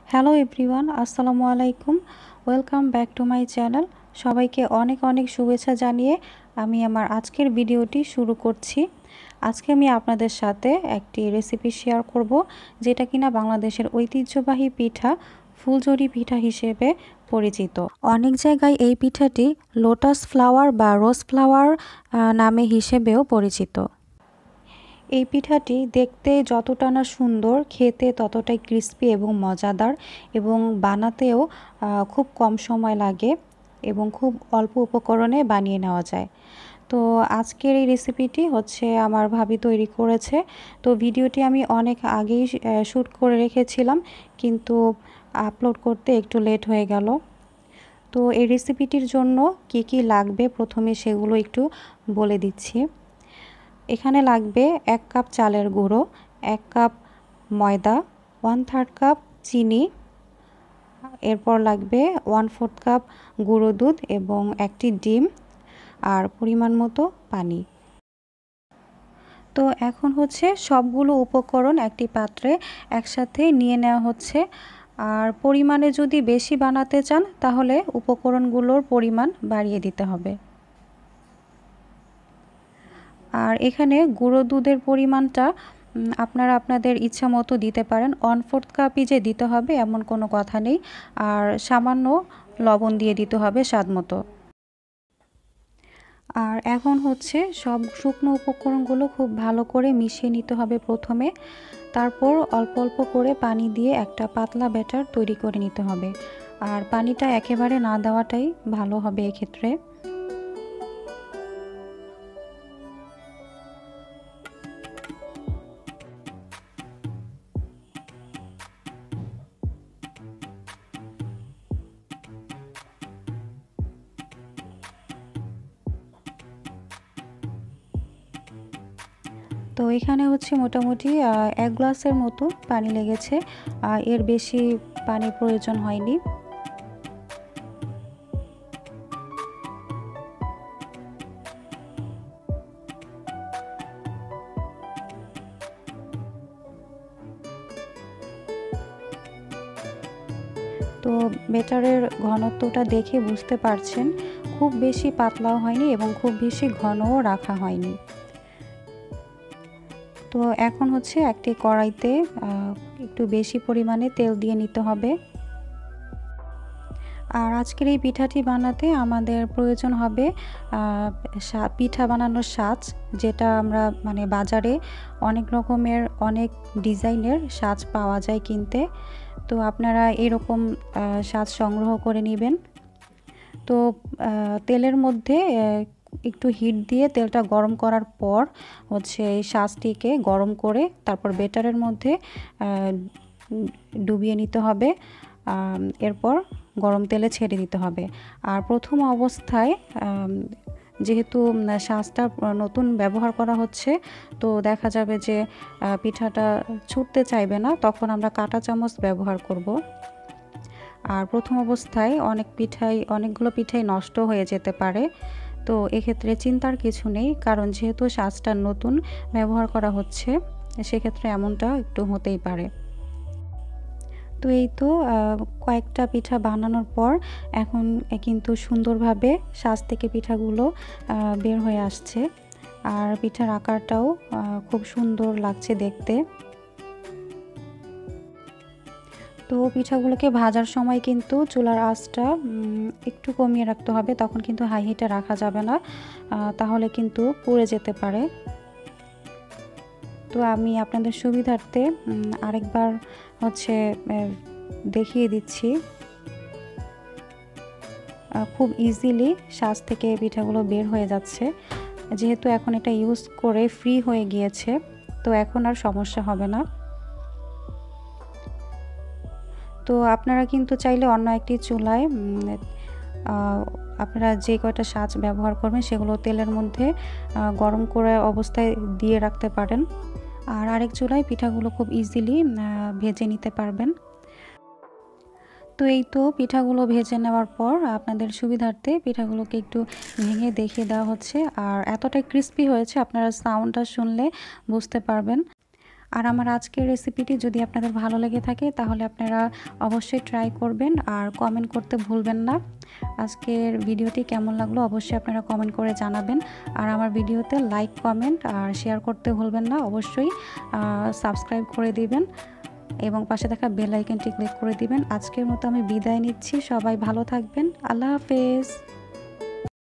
Hello everyone, আসসালামু আলাইকুম। Welcome back to my channel. সবাইকে অনেক অনেক শুভেচ্ছা জানিয়ে আমি আমার আজকের ভিডিওটি শুরু করছি। আজকে আমি আপনাদের সাথে একটি রেসিপি শেয়ার করব, যেটা কিনা বাংলাদেশের ঐতিহ্যবাহী পিঠা ফুলঝুরি পিঠা হিসেবে পরিচিত। অনেক জায়গায় এই পিঠাটি লোটাস ফ্লাওয়ার বা রোজ ফ্লাওয়ার নামে হিসেবেও পরিচিত। এই পিঠাটি দেখতে যতটা না সুন্দর, খেতে ততটাই ক্রিস্পি এবং মজাদার, এবং বানাতেও খুব কম সময় লাগে এবং খুব অল্প উপকরণে বানিয়ে নেওয়া যায়। তো আজকের এই রেসিপিটি হচ্ছে আমার ভাবি তৈরি করেছে। তো ভিডিওটি আমি অনেক আগেই শ্যুট করে রেখেছিলাম, কিন্তু আপলোড করতে একটু লেট হয়ে গেল। তো এই রেসিপিটির জন্য কি কি লাগবে প্রথমে সেগুলো একটু বলে দিচ্ছি। এখানে লাগবে 1 কাপ চালের গুঁড়ো, 1 কাপ ময়দা, 1/3 কাপ চিনি, এরপর লাগবে 1/4 কাপ গুঁড়ো দুধ এবং একটি ডিম, আর পরিমাণ মতো পানি। তো এখন হচ্ছে সবগুলো উপকরণ একটি পাত্রে একসাথে নিয়ে নেওয়া হচ্ছে। আর পরিমাণে যদি বেশি বানাতে চান তাহলে উপকরণগুলোর পরিমাণ বাড়িয়ে দিতে হবে। আর এখানে গুঁড়ো দুধের পরিমাণটা আপনারা আপনাদের ইচ্ছা মতো দিতে পারেন। 1/4 কাপই যে দিতে হবে এমন কোনো কথা নেই। আর সামান্য লবণ দিয়ে দিতে হবে স্বাদ মতো। আর এখন হচ্ছে সব শুকনো উপকরণগুলো খুব ভালো করে মিশিয়ে নিতে হবে প্রথমে। তারপর অল্প অল্প করে পানি দিয়ে একটা পাতলা ব্যাটার তৈরি করে নিতে হবে। আর পানিটা একেবারে না দেওয়াটাই ভালো হবে এক্ষেত্রে। তো এখানে হচ্ছে মোটামুটি 1 গ্লাসের মতো পানি লেগেছে, এর বেশি পানির প্রয়োজন হয়নি। তো ব্যাটারের ঘনত্বটা দেখে বুঝতে পারছেন, খুব বেশি পাতলাও হয়নি এবং খুব বেশি ঘনও রাখা হয়নি। তো এখন হচ্ছে একটি কড়াইতে একটু বেশি পরিমাণে তেল দিয়ে নিতে হবে। আর আজকের এই পিঠাটি বানাতে আমাদের প্রয়োজন হবে পিঠা বানানোর সাজ, যেটা আমরা মানে বাজারে অনেক রকমের অনেক ডিজাইনের সাজ পাওয়া যায় কিনতে। তো আপনারা এরকম সাজ সংগ্রহ করে নেবেন। তো তেলের মধ্যে একটু হিট দিয়ে তেলটা গরম করার পর হচ্ছে এই সাজটিকে গরম করে তারপর ব্যাটারের মধ্যে ডুবিয়ে নিতে হবে। এরপর গরম তেলে ছেড়ে দিতে হবে। আর প্রথম অবস্থায় যেহেতু সাজটা নতুন ব্যবহার করা হচ্ছে, তো দেখা যাবে যে পিঠাটা ছুটতে চাইবে না, তখন আমরা কাঁটা চামচ ব্যবহার করব। আর প্রথম অবস্থায় অনেকগুলো পিঠাই নষ্ট হয়ে যেতে পারে। তো এক্ষেত্রে চিন্তার কিছু নেই, কারণ যেহেতু সাজটা নতুন ব্যবহার করা হচ্ছে, সেক্ষেত্রে এমনটা একটু হতেই পারে। তো এই তো কয়েকটা পিঠা বানানোর পর এখন কিন্তু সুন্দরভাবে সাজ থেকে পিঠাগুলো বের হয়ে আসছে। আর পিঠার আকারটাও খুব সুন্দর লাগছে দেখতে। তো পিঠাগুলোকে ভাজার সময় কিন্তু চুলার আঁচটা একটু কমিয়ে রাখতে হবে, তখন কিন্তু হাই হিটে রাখা যাবে না, তাহলে কিন্তু পুড়ে যেতে পারে। তো আমি আপনাদের সুবিধার্থে আরেকবার হচ্ছে দেখিয়ে দিচ্ছি। খুব ইজিলি সাজ থেকে পিঠাগুলো বের হয়ে যাচ্ছে, যেহেতু এখন এটা ইউজ করে ফ্রি হয়ে গিয়েছে, তো এখন আর সমস্যা হবে না। তো আপনারা কিন্তু চাইলে অন্য একটি চুলায় আপনারা যে কয়টা সাজ ব্যবহার করবেন সেগুলো তেলের মধ্যে গরম করে অবস্থায় দিয়ে রাখতে পারেন। আর আরেক চুলায় পিঠাগুলো খুব ইজিলি ভেজে নিতে পারবেন। তো এই তো পিঠাগুলো ভেজে নেওয়ার পর আপনাদের সুবিধার্থে পিঠাগুলোকে একটু ভেঙে দেখিয়ে দেওয়া হচ্ছে। আর এতটাই ক্রিস্পি হয়েছে, আপনারা সাউন্ডটা শুনলে বুঝতে পারবেন। আর আমার আজকের রেসিপিটি যদি আপনাদের ভালো লেগে থাকে তাহলে আপনারা অবশ্যই ট্রাই করবেন আর কমেন্ট করতে ভুলবেন না। আজকের ভিডিওটি কেমন লাগলো অবশ্যই আপনারা কমেন্ট করে জানাবেন। আর আমার ভিডিওতে লাইক, কমেন্ট আর শেয়ার করতে ভুলবেন না। অবশ্যই সাবস্ক্রাইব করে দিবেন এবং পাশে থাকা বেল আইকনটি ক্লিক করে দিবেন। আজকের মতো আমি বিদায় নিচ্ছি। সবাই ভালো থাকবেন। আল্লাহ হাফেজ।